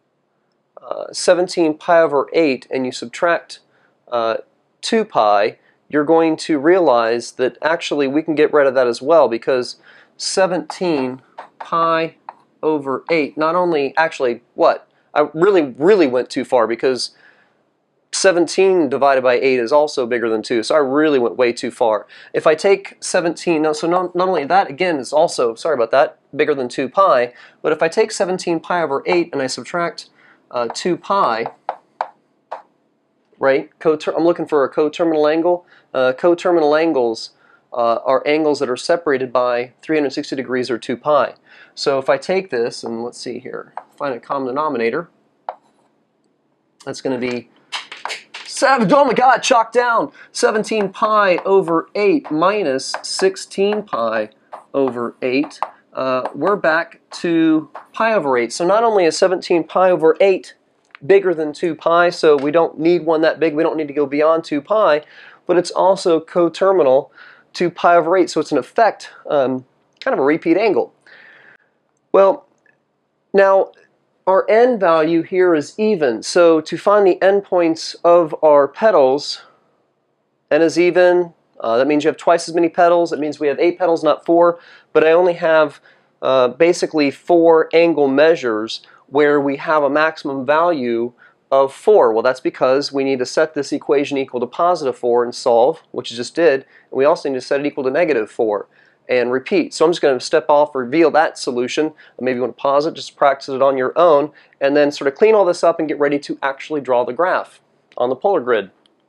17 pi over 8 and you subtract 2 pi, you're going to realize that actually we can get rid of that as well, because 17 pi over 8, not only, actually, what? I really went too far, because 17 divided by 8 is also bigger than 2, so I really went way too far. If I take 17, so not only that, again, is also, sorry about that, bigger than 2 pi, but if I take 17 pi over 8 and I subtract 2 pi, right, I'm looking for a coterminal angle. Coterminal angles are angles that are separated by 360 degrees or 2 pi. So if I take this, and let's see here, find a common denominator, that's going to be oh my god, chalk down! 17 pi over 8 minus 16 pi over 8. We're back to pi over 8. So not only is 17 pi over 8 bigger than 2 pi, so we don't need one that big, we don't need to go beyond 2 pi, but it's also coterminal to pi over 8, so it's in effect kind of a repeat angle. Well, now our n value here is even, so to find the endpoints of our petals, n is even, that means you have twice as many petals, it means we have 8 petals, not 4, but I only have basically 4 angle measures where we have a maximum value of 4. Well, that's because we need to set this equation equal to positive 4 and solve, which you just did, and we also need to set it equal to negative 4 and repeat. So I'm just going to step off, reveal that solution. Maybe you want to pause it, just practice it on your own, and then sort of clean all this up and get ready to actually draw the graph on the polar grid.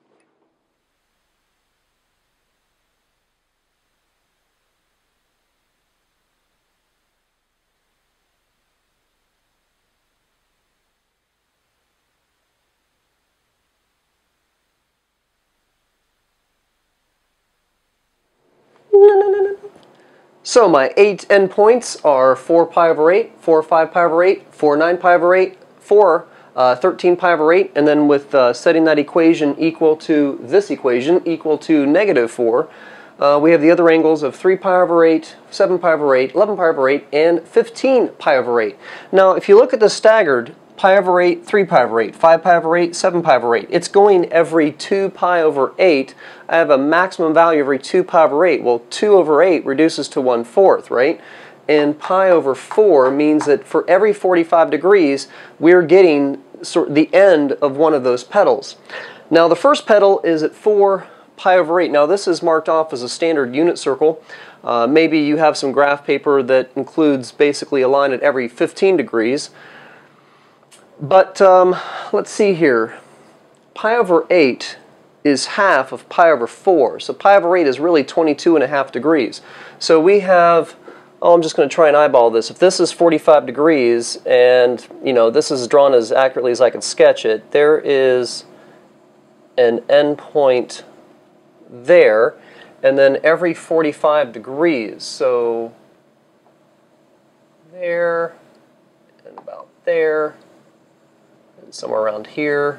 So my 8 endpoints are 4 pi over 8, 4 5 pi over 8, 4 9 pi over 8, 4 13 pi over 8, and then with setting that equation equal to this equation, equal to negative 4, we have the other angles of 3 pi over 8, 7 pi over 8, 11 pi over 8, and 15 pi over 8. Now if you look at the staggered pi over 8, 3 pi over 8, 5 pi over 8, 7 pi over 8. It's going every 2 pi over 8. I have a maximum value every 2 pi over 8. Well, 2 over 8 reduces to 1/4, right? And pi over 4 means that for every 45 degrees, we're getting sort of the end of one of those petals. Now, the first petal is at 4 pi over 8. Now, this is marked off as a standard unit circle. Maybe you have some graph paper that includes basically a line at every 15 degrees. But let's see here. Pi over 8 is half of pi over 4. So pi over 8 is really 22.5 degrees. So we have, I'm just going to try and eyeball this. If this is 45 degrees and, this is drawn as accurately as I can sketch it, there is an endpoint there, and then every 45 degrees. So there, and about there, somewhere around here.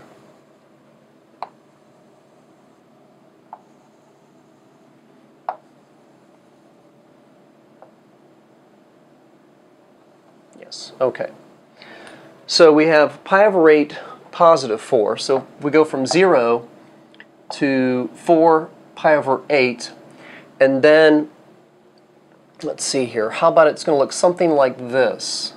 Yes, okay. So we have pi over 8, positive 4. So we go from 0 to 4 pi over 8. And then, let's see here. How about it's going to look something like this?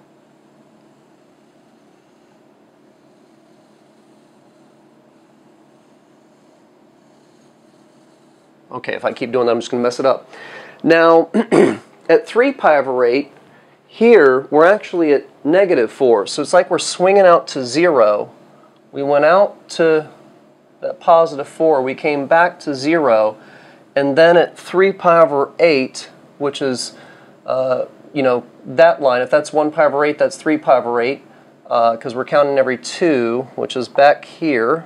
Okay, if I keep doing that, I'm just going to mess it up. Now, at 3 pi over 8, here, we're actually at -4. So it's like we're swinging out to 0. We went out to that positive 4. We came back to 0. And then at 3 pi over 8, which is, that line, if that's 1 pi over 8, that's 3 pi over 8, because we're counting every 2, which is back here.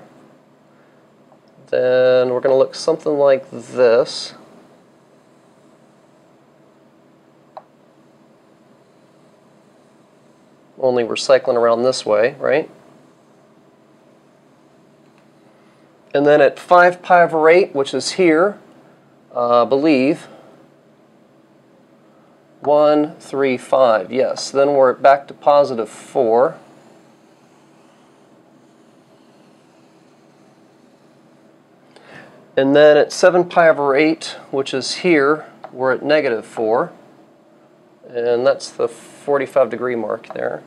Then we're going to look something like this. Only we're cycling around this way, right? And then at 5 pi over 8, which is here, I believe, 1, 3, 5, yes. Then we're back to positive 4. And then at 7 pi over 8, which is here, we're at -4. And that's the 45 degree mark there.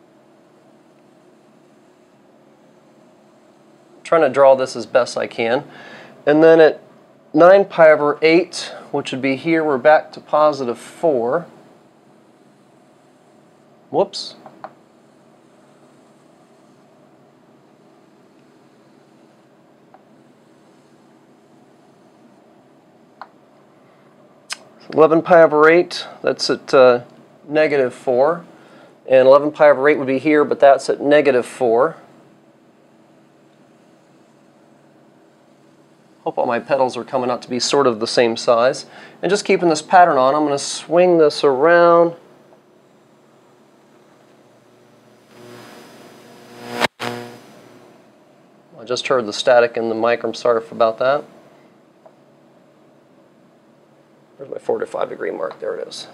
I'm trying to draw this as best I can. And then at 9 pi over 8, which would be here, we're back to positive 4. Whoops. So 11 pi over 8, that's at -4. And 11 pi over 8 would be here, but that's at -4. Hope all my petals are coming out to be sort of the same size. And just keeping this pattern on, I'm going to swing this around. I just heard the static in the mic. I'm sorry about that. Where's my 45 degree mark? There it is.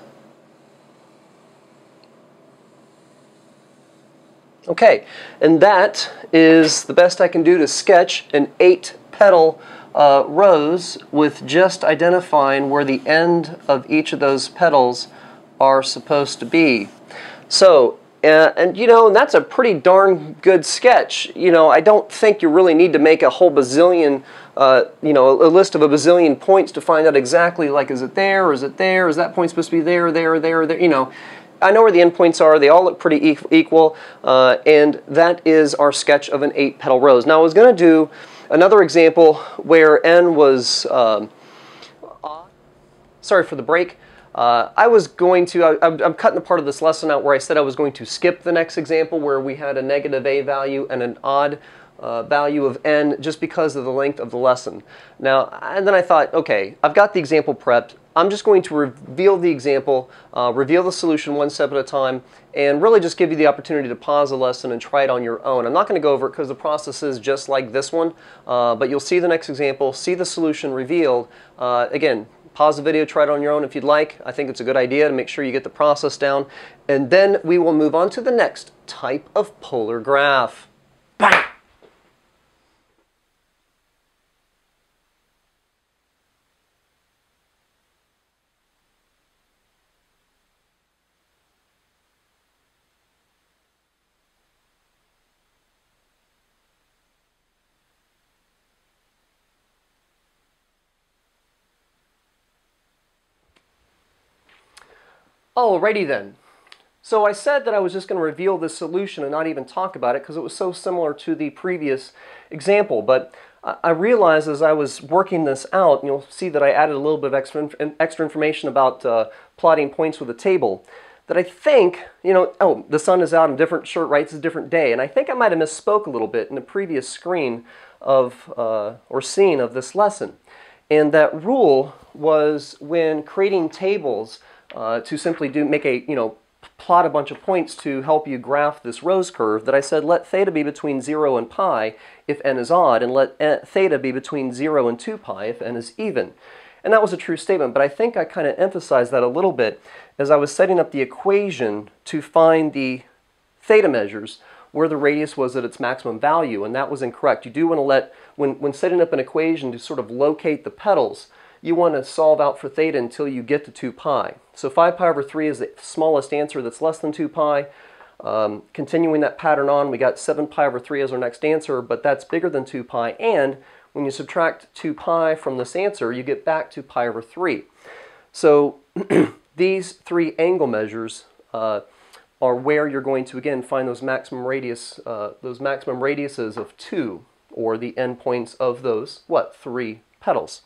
Okay, and that is the best I can do to sketch an 8-petal rose with just identifying where the end of each of those petals are supposed to be. So, and that's a pretty darn good sketch. I don't think you really need to make a whole bazillion, a list of a bazillion points to find out exactly, like, is it there, or is it there, is that point supposed to be there, there, there, there, I know where the endpoints are. They all look pretty equal, and that is our sketch of an 8-petal rose. Now, I was going to do another example where n was odd. Sorry for the break. I'm cutting the part of this lesson out where I said I was going to skip the next example where we had a -a value and an odd value of n just because of the length of the lesson. Now, and then I thought, okay, I've got the example prepped. I'm just going to reveal the example, reveal the solution one step at a time, and really just give you the opportunity to pause the lesson and try it on your own. I'm not going to go over it because the process is just like this one, but you'll see the next example, see the solution revealed. Again, Pause the video, try it on your own if you'd like. I think it's a good idea to make sure you get the process down. And then we will move on to the next type of polar graph. Bang! Alrighty then. So I said that I was just going to reveal this solution and not even talk about it because it was so similar to the previous example. But I realized as I was working this out, and you'll see that I added a little bit of extra information about plotting points with a table, that I think, oh, the sun is out in a different shirt, right? It's a different day. And I think I might have misspoke a little bit in the previous screen of, or scene of this lesson. And that rule was when creating tables, to simply plot a bunch of points to help you graph this rose curve, that I said let theta be between 0 and pi if n is odd, and let theta be between 0 and 2 pi if n is even. And that was a true statement, but I think I kind of emphasized that a little bit as I was setting up the equation to find the theta measures where the radius was at its maximum value, and that was incorrect. You do want to let, when setting up an equation to sort of locate the petals, you want to solve out for theta until you get to 2 pi. So 5 pi over 3 is the smallest answer that's less than 2 pi. Continuing that pattern on, we got 7 pi over 3 as our next answer, but that's bigger than 2 pi. And when you subtract 2 pi from this answer, you get back to pi over 3. So these three angle measures are where you're going to, again, find those maximum radiuses of 2, or the endpoints of those, 3 petals.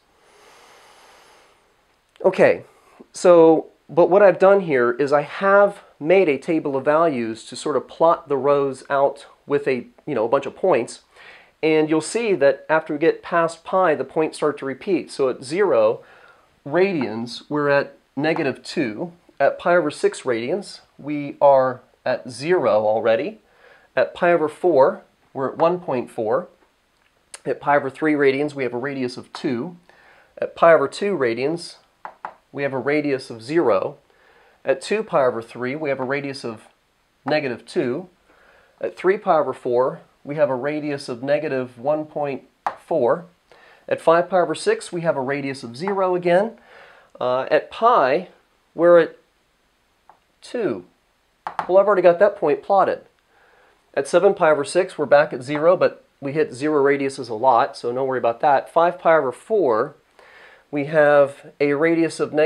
Okay, so, but what I've done here is I have made a table of values to sort of plot the rows out with a bunch of points, and you'll see that after we get past pi, the points start to repeat. So at 0 radians, we're at -2. At pi over 6 radians, we are at 0 already. At pi over 4, we're at 1.4. At pi over 3 radians, we have a radius of 2. At pi over 2 radians, we have a radius of 0. At 2 pi over 3, we have a radius of -2. At 3 pi over 4, we have a radius of -1.4. At 5 pi over 6, we have a radius of 0 again. At pi, we're at 2. Well, I've already got that point plotted. At 7 pi over 6, we're back at 0, but we hit 0 radiuses a lot, so don't worry about that. 5 pi over 4, we have a radius of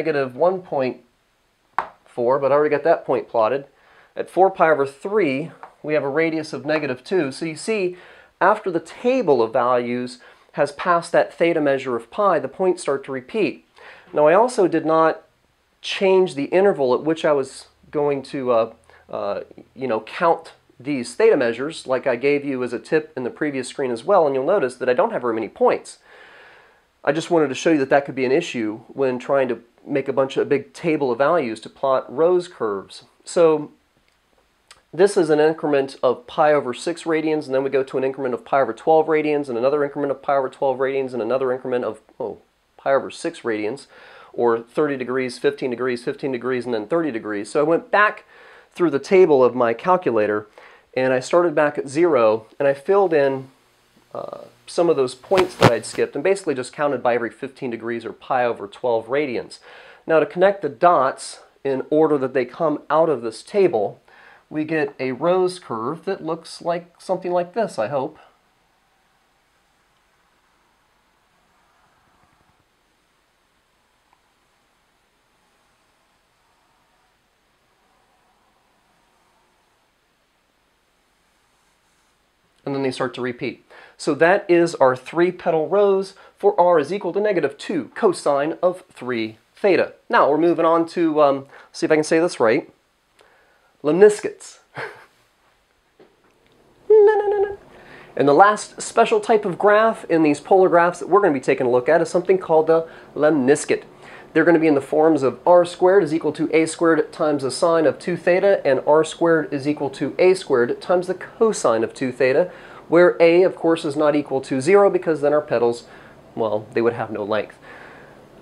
-1.4, but I already got that point plotted. At 4 pi over 3, we have a radius of -2. So you see, after the table of values has passed that theta measure of pi, the points start to repeat. Now I also did not change the interval at which I was going to count these theta measures like I gave you as a tip in the previous screen as well, and you'll notice that I don't have very many points. I just wanted to show you that that could be an issue when trying to make a big table of values to plot rose curves. So this is an increment of pi over 6 radians, and then we go to an increment of pi over 12 radians, and another increment of pi over 12 radians, and another increment of pi over 6 radians, or 30 degrees, 15 degrees, 15 degrees, and then 30 degrees. So I went back through the table of my calculator, and I started back at 0, and I filled in some of those points that I'd skipped, and basically just counted by every 15 degrees or pi over 12 radians. Now to connect the dots in order that they come out of this table, we get a rose curve that looks like something like this, I hope. And then they start to repeat. So that is our 3-petal rose for r is equal to -2 cosine of 3 theta. Now we're moving on to, see if I can say this right, Lemniscates. And the last special type of graph in these polar graphs that we're going to be taking a look at is something called the lemniscate. They're going to be in the forms of r squared is equal to a squared times the sine of 2 theta, and r squared is equal to a squared times the cosine of 2 theta, where a, of course, is not equal to 0 because then our petals, well, they would have no length.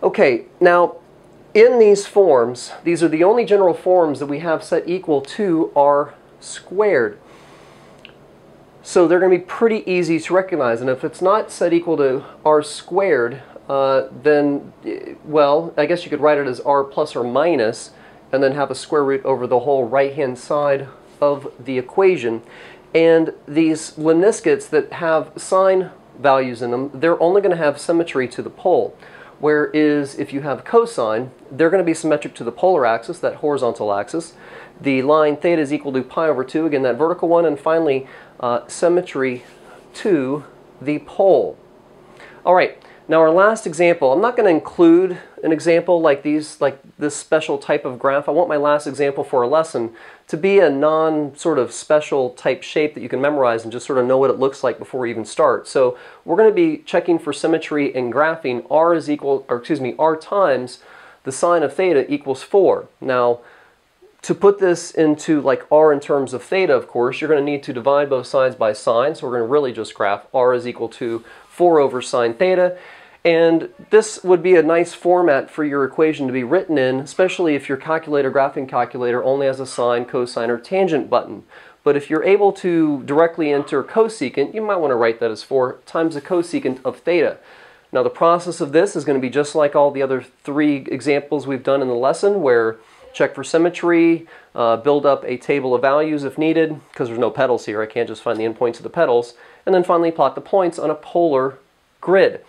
Okay, now in these forms, these are the only general forms that we have set equal to r squared. So they're going to be pretty easy to recognize, and if it's not set equal to r squared, then, well, I guess you could write it as r plus or minus, and then have a square root over the whole right-hand side of the equation. And these lemniscates that have sign values in them, they're only going to have symmetry to the pole. Whereas if you have cosine, they're going to be symmetric to the polar axis, that horizontal axis. The line theta is equal to pi over 2, again that vertical one, and finally symmetry to the pole. All right, now our last example, I'm not going to include an example like this special type of graph. I want my last example for a lesson to be a non-sort of special type shape that you can memorize and just sort of know what it looks like before we even start. So we're going to be checking for symmetry in graphing. R times the sine of theta equals 4. Now, to put this into like r in terms of theta, of course, you're going to need to divide both sides by sine. So we're going to really just graph r is equal to 4 over sine theta. And this would be a nice format for your equation to be written in, especially if your graphing calculator only has a sine, cosine, or tangent button. But if you're able to directly enter cosecant, you might want to write that as 4 times the cosecant of theta. Now the process of this is going to be just like all the other 3 examples we've done in the lesson, where check for symmetry, build up a table of values if needed, because there's no petals here, I can't just find the endpoints of the petals, and then finally plot the points on a polar grid.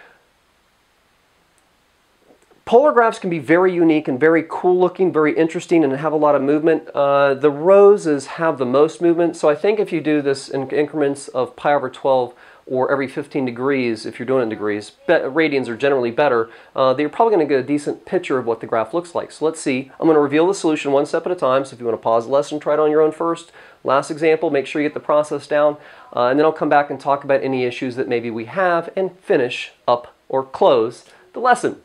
Polar graphs can be very unique and very cool looking, very interesting, and have a lot of movement. The roses have the most movement, so I think if you do this in increments of pi over 12 or every 15 degrees, if you're doing it in degrees, radians are generally better, you're probably going to get a decent picture of what the graph looks like. So let's see. I'm going to reveal the solution one step at a time, so if you want to pause the lesson, try it on your own first. Last example, make sure you get the process down, and then I'll come back and talk about any issues that maybe we have and finish up or close the lesson.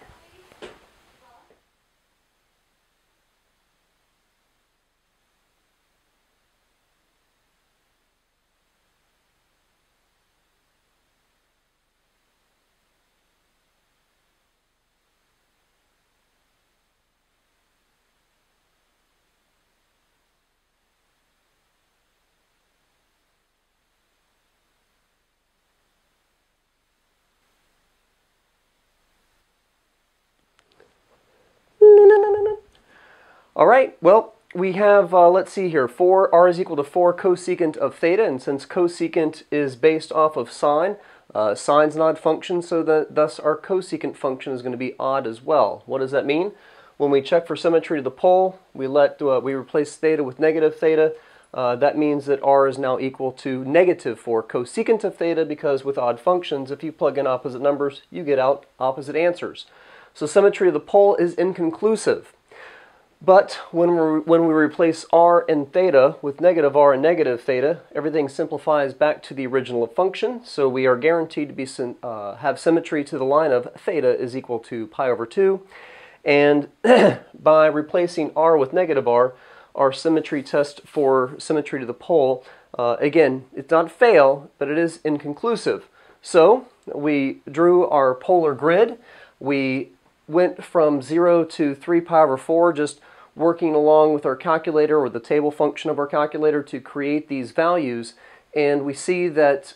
All right, well, we have, let's see here, r is equal to 4 cosecant of theta, and since cosecant is based off of sine, sine's an odd function, so thus our cosecant function is going to be odd as well. What does that mean? When we check for symmetry to the pole, we replace theta with negative theta. That means that r is now equal to negative 4 cosecant of theta, because with odd functions, if you plug in opposite numbers, you get out opposite answers. So symmetry to the pole is inconclusive. But when we replace r and theta with negative r and negative theta, everything simplifies back to the original function. So we are guaranteed to have symmetry to the line of theta is equal to pi over 2. And by replacing r with negative r, our symmetry test for symmetry to the pole, again, it's not fail, but it is inconclusive. So we drew our polar grid. We went from 0 to 3 pi over 4, just working along with our calculator or the table function of our calculator to create these values. And we see that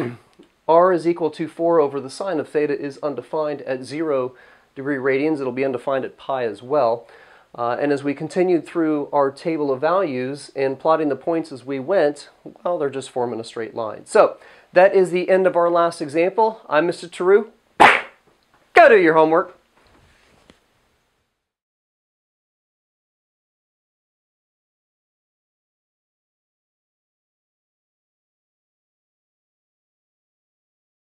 r is equal to 4 over the sine of theta is undefined at 0 degree radians. It'll be undefined at pi as well. And as we continued through our table of values and plotting the points as we went, well, they're just forming a straight line. So that is the end of our last example. I'm Mr. Theroux. Go do your homework.